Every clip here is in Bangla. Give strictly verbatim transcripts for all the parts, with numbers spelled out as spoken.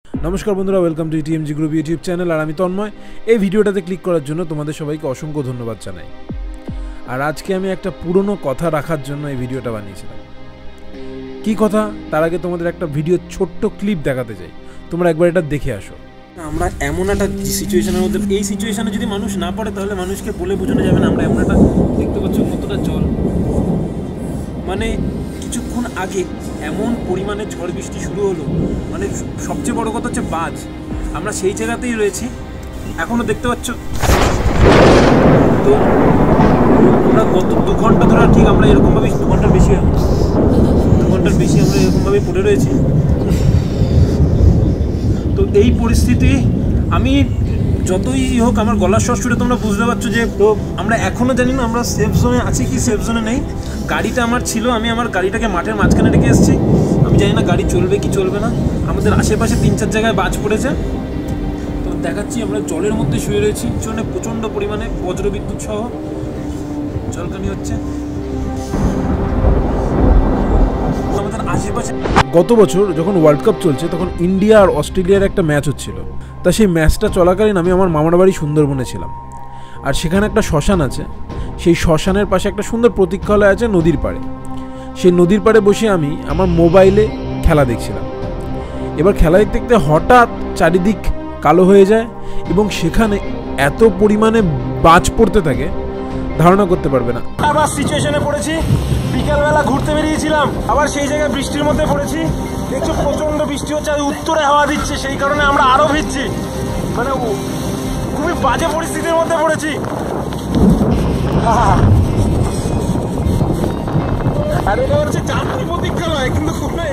নমস্কার বন্ধুরা, welcome to TMG group YouTube channel. আর আমি তন্ময়। এই ভিডিওটাতে ক্লিক করার জন্য তোমাদের সবাইকে অসংখ্য ধন্যবাদ জানাই। আর আজকে আমি একটা পুরনো কথা রাখার জন্য এই ভিডিওটা বানিয়েছিলাম। কি কথা, তার আগে তোমাদের একটা ভিডিও ছোট্ট ক্লিপ দেখাতে চাই, তোমরা একবার এটা দেখে আসো। আমরা এমন একটা সিচুয়েশনের মধ্যে, এই সিচুয়েশনে যদি মানুষ না পড়ে তাহলে মানুষকে বলে বোঝানো যাবে না। আমরা এমন একটা, দেখতে পাচ্ছ কতটা জল, মানে কিছুক্ষণ আগে এমন পরিমাণে ঝড় বৃষ্টি শুরু হলো, মানে সবচেয়ে বড় কথা হচ্ছে বাজ। আমরা সেই জায়গাতেই রয়েছি, এখনও দেখতে পাচ্ছ। তো আমরা গত দু ঘন্টা ধরে ঠিক আমরা এরকমভাবেই, দু ঘন্টার বেশি দু ঘন্টার বেশি আমরা এরকমভাবেই পড়ে রয়েছি। তো এই পরিস্থিতি, আমি যতই হোক আমার গলার স্বর শুনে তোমরা বুঝতে পারছো যে তো আমরা এখনও জানি না আমরা সেফ জোনে আছি কি সেফ জোনে নেই। গাড়িটা আমার ছিল, আমি আমার গাড়িটাকে মাঠের মাঝখানে রেখে এসেছি। আমি জানি না গাড়ি চলবে কি চলবে না। আমাদের আশেপাশে তিন চার জায়গায় বাজ পড়েছে। তো দেখাচ্ছি আমরা জলের মধ্যে শুয়ে রয়েছি, পিছনে প্রচণ্ড পরিমাণে বজ্রবিদ্যুৎ সহ জলকানি হচ্ছে আমাদের আশেপাশে। গত বছর যখন ওয়ার্ল্ড কাপ চলছে তখন ইন্ডিয়া আর অস্ট্রেলিয়ার একটা ম্যাচ হচ্ছিল। তা সেই ম্যাচটা চলাকালীন আমি আমার মামার বাড়ি সুন্দরবনে ছিলাম। আর সেখানে একটা শ্মশান আছে, সেই শ্মশানের পাশে একটা সুন্দর প্রতীক্ষালয় আছে নদীর পাড়ে। সেই নদীর পাড়ে বসে আমি আমার মোবাইলে খেলা দেখছিলাম। এবার খেলা দেখতে দেখতে হঠাৎ চারিদিক কালো হয়ে যায় এবং সেখানে এত পরিমাণে বাজ পড়তে থাকে ধারণা করতে পারবে না। আবার সিচুয়েশনে পড়েছি, বিকালবেলা ঘুরতে বেরিয়েছিলাম, আবার সেই জায়গায় বৃষ্টির মধ্যে পড়েছি। দেখছো প্রচণ্ড বৃষ্টি হচ্ছে, আর উত্তরে হাওয়া দিচ্ছে, সেই কারণে আমরা আরও ভিজছি। মানে খুবই বাজে পরিস্থিতির মধ্যে পড়েছি। আর এটা হচ্ছে যাত্রী প্রতীক্ষালয়, কিন্তু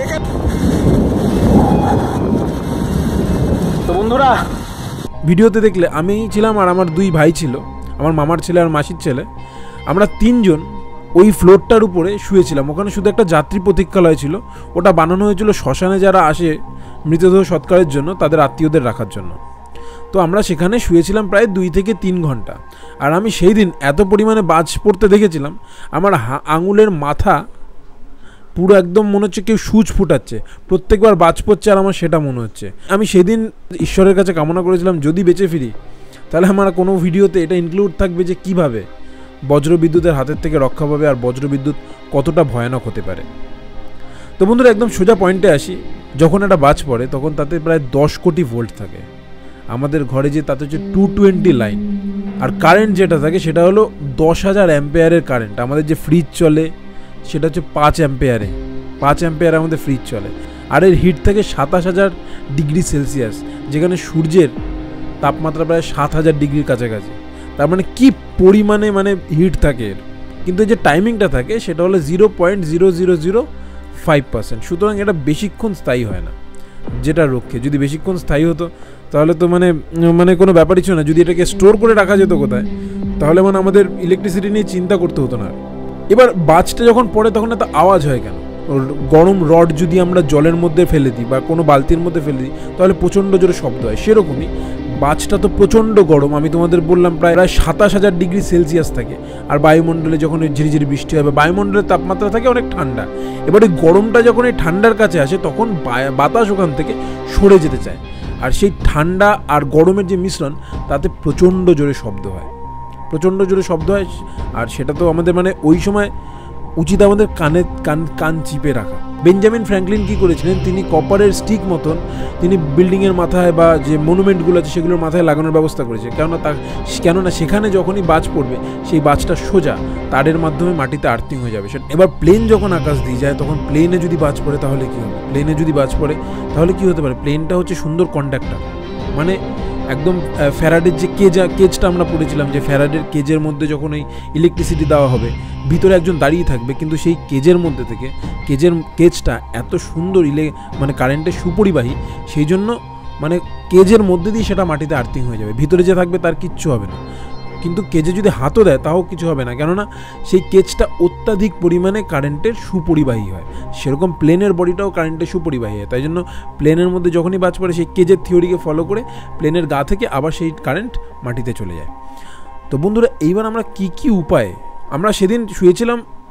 তো বন্ধুরা ভিডিওতে দেখলে আমি ছিলাম আর আমার দুই ভাই ছিল, আমার মামার ছেলে আর মাসির ছেলে। আমরা তিনজন ওই ফ্লোরটার উপরে শুয়েছিলাম। ওখানে শুধু একটা যাত্রী প্রতীক্ষালয় ছিল, ওটা বানানো হয়েছিল শ্মশানে যারা আসে মৃতদেহ সৎকারের জন্য, তাদের আত্মীয়দের রাখার জন্য। তো আমরা সেখানে শুয়েছিলাম প্রায় দুই থেকে তিন ঘন্টা। আর আমি সেই দিন এত পরিমাণে বাজ পড়তে দেখেছিলাম, আমার আঙুলের মাথা পুরো একদম মনে হচ্ছে কেউ সুচ ফুটাচ্ছে, প্রত্যেকবার বাজ পড়ছে আর আমার সেটা মনে হচ্ছে। আমি সেদিন ঈশ্বরের কাছে কামনা করেছিলাম যদি বেঁচে ফিরি তাহলে আমার কোনো ভিডিওতে এটা ইনক্লুড থাকবে যে কীভাবে বজ্রবিদ্যুতের হাতের থেকে রক্ষা পাবে আর বজ্রবিদ্যুৎ কতটা ভয়ানক হতে পারে। তো বন্ধুরা একদম সোজা পয়েন্টে আসি। যখন একটা বাজ পড়ে তখন তাতে প্রায় দশ কোটি ভোল্ট থাকে। আমাদের ঘরে যে তাতে হচ্ছে টু টোয়েন্টি লাইন, আর কারেন্ট যেটা থাকে সেটা হলো দশ হাজার অ্যাম্পেয়ারের কারেন্ট। আমাদের যে ফ্রিজ চলে সেটা হচ্ছে পাঁচ অ্যাম্পেয়ারে, পাঁচ অ্যাম্পেয়ারে আমাদের ফ্রিজ চলে। আর এর হিট থাকে সাতাশ হাজার ডিগ্রি সেলসিয়াস, যেখানে সূর্যের তাপমাত্রা প্রায় সাত হাজার ডিগ্রির কাছাকাছি। তার মানে কী পরিমাণে মানে হিট থাকে এর। কিন্তু যে টাইমিংটা থাকে সেটা হলো zero point zero zero zero five percent. সুতরাং এটা বেশিক্ষণ স্থায়ী হয় না যেটা রক্ষে। যদি বেশিক্ষণ স্থায়ী হতো তাহলে তো মানে মানে কোনো ব্যাপারই ছিল না। যদি এটাকে স্টোর করে রাখা যেত কোথায়, তাহলে মানে আমাদের ইলেকট্রিসিটি নিয়ে চিন্তা করতে হতো না। এবার বাজটা যখন পড়ে তখন এত আওয়াজ হয় কেন? গরম রড যদি আমরা জলের মধ্যে ফেলে দিই বা কোনো বালতির মধ্যে ফেলে দিই তাহলে প্রচণ্ড জোরে শব্দ হয়। সেরকমই বাজটা তো প্রচণ্ড গরম, আমি তোমাদের বললাম প্রায় প্রায় সাতাশ হাজার ডিগ্রি সেলসিয়াস থাকে। আর বায়ুমণ্ডলে যখন ওই ঝিরিঝিরি বৃষ্টি হয় বা বায়ুমণ্ডলের তাপমাত্রা থাকে অনেক ঠান্ডা। এবার এই গরমটা যখন এই ঠান্ডার কাছে আসে তখন বাতাস ওখান থেকে সরে যেতে চায়, আর সেই ঠান্ডা আর গরমের যে মিশ্রণ তাতে প্রচণ্ড জোরে শব্দ হয়, প্রচণ্ড জোরে শব্দ হয়। আর সেটা তো আমাদের মানে ওই সময় উচিত আমাদের কানে কান কান চিপে রাখা। বেঞ্জামিন ফ্র্যাঙ্কলিন কী করেছিলেন, তিনি কপারের স্টিক মতন তিনি বিল্ডিংয়ের মাথায় বা যে মনুমেন্টগুলো আছে সেগুলোর মাথায় লাগানোর ব্যবস্থা করেছে। কেননা তা কেননা সেখানে যখনই বাজ পড়বে সেই বাজটা সোজা তারের মাধ্যমে মাটিতে আর্থিং হয়ে যাবে। এবার প্লেন যখন আকাশ দিয়ে যায় তখন প্লেনে যদি বাজ পড়ে তাহলে কী হবে? প্লেনে যদি বাজ পড়ে তাহলে কী হতে পারে? প্লেনটা হচ্ছে সুন্দর কন্ডাক্টর, মানে একদম ফ্যারাডের যে কেজ কেজটা আমরা পড়েছিলাম যে ফ্যারাডের কেজের মধ্যে যখন এই ইলেকট্রিসিটি দেওয়া হবে ভিতরে একজন দাঁড়িয়ে থাকবে, কিন্তু সেই কেজের মধ্যে থেকে কেজের কেজটা এত সুন্দর ইলে মানে কারেন্টের সুপরিবাহী, সেই জন্য মানে কেজের মধ্যে দিয়ে সেটা মাটিতে আর্থিং হয়ে যাবে। ভিতরে যে থাকবে তার কিচ্ছু হবে না, কিন্তু কেজে যদি হাতও দেয় তাও কিছু হবে না, কেননা সেই কেজটা অত্যাধিক পরিমাণে কারেন্টের সুপরিবাহী হয়। সেরকম প্লেনের বডিটাও কারেন্টের সুপরিবাহী হয়। তাই জন্য প্লেনের মধ্যে যখনই বাজ পড়ে সেই কেজের থিওরিকে ফলো করে প্লেনের গা থেকে আবার সেই কারেন্ট মাটিতে চলে যায়। তো বন্ধুরা এইবার আমরা কি কি উপায়ে, আমরা সেদিন শুয়েছিলাম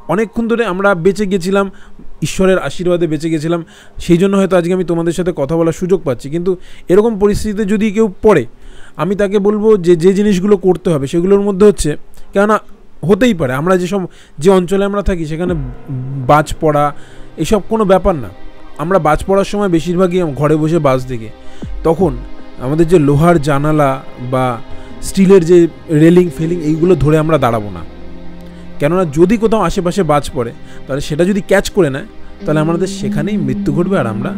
অনেকক্ষণ ধরে আমরা বেঁচে গেছিলাম, ঈশ্বরের আশীর্বাদে বেঁচে গেছিলাম, সেই জন্য হয়তো আজকে আমি তোমাদের সাথে কথা বলার সুযোগ পাচ্ছি। কিন্তু এরকম পরিস্থিতিতে যদি কেউ পড়ে, আমি তাকে বলবো যে যে জিনিসগুলো করতে হবে সেগুলোর মধ্যে হচ্ছে, কেননা হতেই পারে আমরা যেসব যে অঞ্চলে আমরা থাকি সেখানে বাজ পড়া এসব কোনো ব্যাপার না। আমরা বাজ পড়ার সময় বেশিরভাগই ঘরে বসে বাজ দেখি, তখন আমাদের যে লোহার জানালা বা স্টিলের যে রেলিং ফেলিং এইগুলো ধরে আমরা দাঁড়াবো না, কেননা যদি কোথাও আশেপাশে বাজ পড়ে তাহলে সেটা যদি ক্যাচ করে নেয় তাহলে আমাদের সেখানেই মৃত্যু ঘটবে। আর আমরা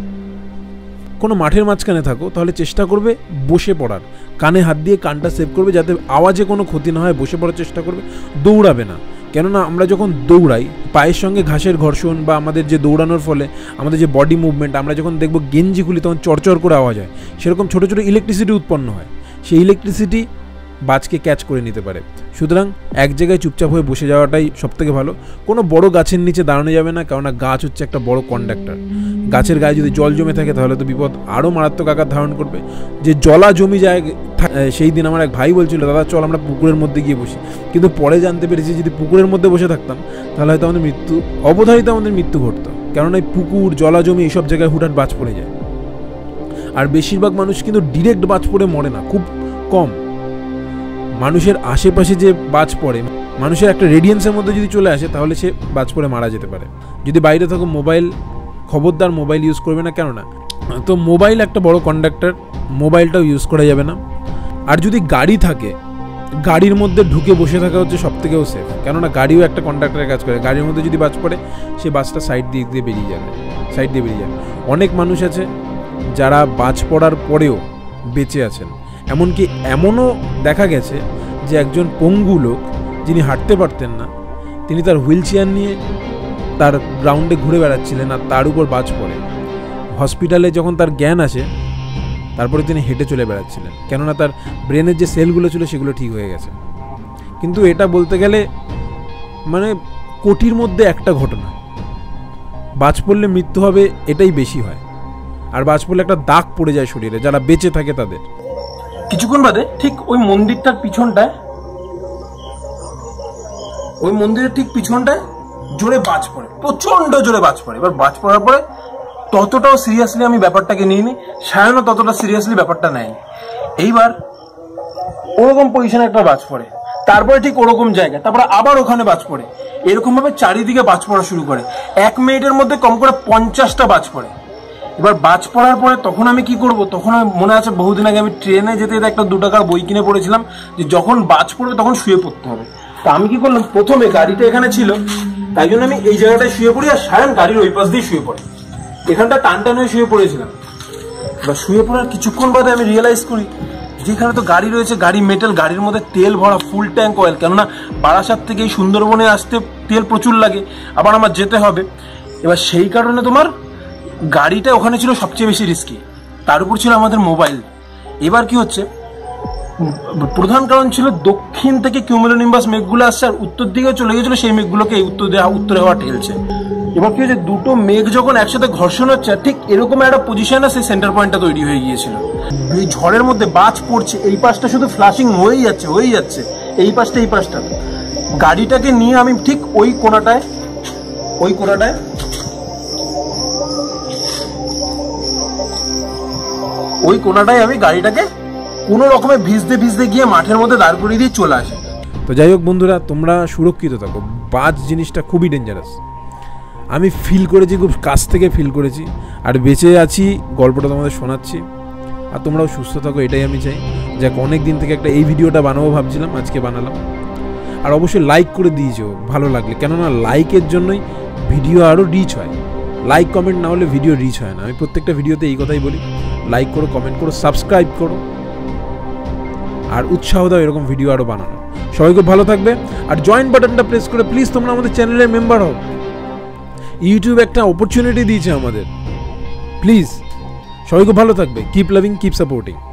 কোনো মাঠের মাঝখানে থাকো তাহলে চেষ্টা করবে বসে পড়ার, কানে হাত দিয়ে কানটা সেভ করবে যাতে আওয়াজে কোনো ক্ষতি না হয়, বসে পড়ার চেষ্টা করবে, দৌড়াবে না। কেননা আমরা যখন দৌড়াই পায়ের সঙ্গে ঘাসের ঘর্ষণ বা আমাদের যে দৌড়ানোর ফলে আমাদের যে বডি মুভমেন্ট, আমরা যখন দেখব গেঞ্জি খুলি তখন চরচর করে আওয়াজ হয়, সেরকম ছোটো ছোটো ইলেকট্রিসিটি উৎপন্ন হয়, সেই ইলেকট্রিসিটি বাজকে ক্যাচ করে নিতে পারে। সুতরাং এক জায়গায় চুপচাপ হয়ে বসে যাওয়াটাই সবথেকে ভালো। কোনো বড় গাছের নিচে দাঁড়ানো যাবে না, কেননা গাছ হচ্ছে একটা বড় কন্ডাক্টর। গাছের গায়ে যদি জল জমে থাকে তাহলে তো বিপদ আরও মারাত্মক আকার ধারণ করবে। যে জলা জমি যায়, সেই দিন আমার এক ভাই বলছিল, দাদা চল আমরা পুকুরের মধ্যে গিয়ে বসি, কিন্তু পরে জানতে পেরেছি যদি পুকুরের মধ্যে বসে থাকতাম তাহলে হয়তো আমাদের মৃত্যু অবধারিত আমাদের মৃত্যু ঘটতো, কেননা এই পুকুর জলা জমি এইসব জায়গায় হুটহাট বাজ পড়ে যায়। আর বেশিরভাগ মানুষ কিন্তু ডিরেক্ট বাজ পড়ে মরে না, খুব কম। মানুষের আশেপাশে যে বাজ পড়ে, মানুষের একটা রেডিয়েন্সের মধ্যে যদি চলে আসে তাহলে সে বাজ পড়ে মারা যেতে পারে। যদি বাইরে থাকো মোবাইল, খবরদার মোবাইল ইউজ করবে না, কেননা তো মোবাইল একটা বড় কন্ডাক্টর, মোবাইলটাও ইউজ করা যাবে না। আর যদি গাড়ি থাকে, গাড়ির মধ্যে ঢুকে বসে থাকা হচ্ছে সব থেকেও সেফ, কেননা গাড়িও একটা কন্ডাক্টরের কাজ করে। গাড়ির মধ্যে যদি বাজ পড়ে সে বাসটা সাইড দিয়ে দিয়ে বেরিয়ে যাবে, সাইড দিয়ে বেরিয়ে যাবে। অনেক মানুষ আছে যারা বাজ পড়ার পরেও বেঁচে আছেন, এমনকি এমনও দেখা গেছে যে একজন পঙ্গু লোক যিনি হাঁটতে পারতেন না, তিনি তার হুইল চেয়ার নিয়ে তার গ্রাউন্ডে ঘুরে বেড়াচ্ছিলেন আর তার উপর বাজ পড়ে। হসপিটালে যখন তার জ্ঞান আসে তারপরে তিনি হেঁটে চলে বেড়াচ্ছিলেন, কেননা তার ব্রেনের যে সেলগুলো ছিল সেগুলো ঠিক হয়ে গেছে। কিন্তু এটা বলতে গেলে মানে কোটির মধ্যে একটা ঘটনা। বাজ পড়লে মৃত্যু হবে এটাই বেশি হয়, আর বাজ পড়লে একটা দাগ পড়ে যায় শরীরে, যারা বেঁচে থাকে তাদের। কিছুক্ষণ বাদে ঠিক ওই মন্দিরটার পিছনটায়, ওই মন্দিরের ঠিক পিছনটায় জোরে বাজ পড়ে, প্রচন্ড জোরে বাজ পড়ে। এবার বাজ পড়ার পরে ততটাও সিরিয়াসলি আমি ব্যাপারটাকে নিইনি, সায়নও ততটা সিরিয়াসলি ব্যাপারটা নেয়নি। এইবার ওরকম পজিশনে একটা বাজ পড়ে, তারপরে ঠিক ওরকম জায়গা, তারপরে আবার ওখানে বাজ পড়ে, এরকম ভাবে চারিদিকে বাজ পড়া শুরু করে। এক মিনিটের মধ্যে কম করে পঞ্চাশটা বাজ পড়ে। এবার বাজ পড়ার পরে তখন আমি কি করব, তখন আমি মনে আছে বহুদিন আগে আমি ট্রেনে যেতে যেতে একটা দু টাকার বই কিনে পড়েছিলাম যে যখন বাজ পড়বে তখন শুয়ে পড়তে হবে। তা আমি কি করলাম, প্রথমে গাড়িটা এখানে ছিল তাই জন্য আমি এই জায়গাটায় শুয়ে পড়ি, আর সায়ন গাড়ির ওই পাশ দিয়ে শুয়ে পড়ে, এখানটা টান টান হয়ে শুয়ে পড়েছিলাম। এবার শুয়ে পড়ার কিছুক্ষণ বাদে আমি রিয়েলাইজ করি যেখানে তো গাড়ি রয়েছে, গাড়ি মেটাল, গাড়ির মধ্যে তেল ভরা, ফুল ট্যাঙ্ক অয়েল, কেননা বারাসাত থেকে এই সুন্দরবনে আসতে তেল প্রচুর লাগে, আবার আমার যেতে হবে। এবার সেই কারণে তোমার গাড়িটা ওখানে ছিল সবচেয়ে বেশি রিস্কি, তার উপর ছিল আমাদের মোবাইল। এবার কি হচ্ছে, প্রধান কারণ ছিল দক্ষিণ থেকে কিউমুলোনিম্বাস মেঘগুলো আসছে আর উত্তর দিকে চলে গেছিল, সেই মেঘগুলোকে উত্তর দেওয়া উত্তরে হওয়া ঠেলছে। এবার কি হচ্ছে, দুটো মেঘ যখন একসাথে ঘর্ষণ হচ্ছে ঠিক এরকম একটা পজিশনে সেই সেন্টার পয়েন্টটা তৈরি হয়ে গিয়েছিল। এই ঝড়ের মধ্যে বাজ পড়ছে, এই পাশটা শুধু ফ্লাশিং হয়েই যাচ্ছে হয়েই যাচ্ছে এই পাশটা এই পাশটা। গাড়িটাকে নিয়ে আমি ঠিক ওই কোণাটায় ওই কোণাটায় ওই কোণাটায় আমি গাড়িটাকে কোনো রকমে ভিজতে ভিজতে গিয়ে মাঠের মধ্যে দাঁড় করিয়ে দিয়ে চলে আসি। তো যাই হোক বন্ধুরা, তোমরা সুরক্ষিত থাকো। বাজ জিনিসটা খুবই ডেঞ্জারাস, আমি ফিল করেছি, খুব কাছ থেকে ফিল করেছি, আর বেঁচে আছি, গল্পটা তোমাদের শোনাচ্ছি। আর তোমরাও সুস্থ থাকো, এটাই আমি চাই। যাক, অনেক দিন থেকে একটা এই ভিডিওটা বানাবো ভাবছিলাম, আজকে বানালাম। আর অবশ্যই লাইক করে দিয়েছো ভালো লাগলে, কেননা লাইকের জন্যই ভিডিও আরও রিচ হয়। লাইক কমেন্ট না হলে ভিডিও রিচ হয় না। আমি প্রত্যেকটা ভিডিওতে এই কথাই বলি, লাইক করো, কমেন্ট করো, সাবস্ক্রাইব করো, আর উৎসাহ দাও এরকম ভিডিও আরও বানানো। সবাই খুব ভালো থাকবে, আর জয়েন বাটনটা প্রেস করে প্লিজ তোমরা আমাদের চ্যানেলের মেম্বার হও। ইউটিউব একটা অপরচুনিটি দিয়েছে আমাদের, প্লিজ সবাই খুব ভালো থাকবে। Keep loving, keep supporting.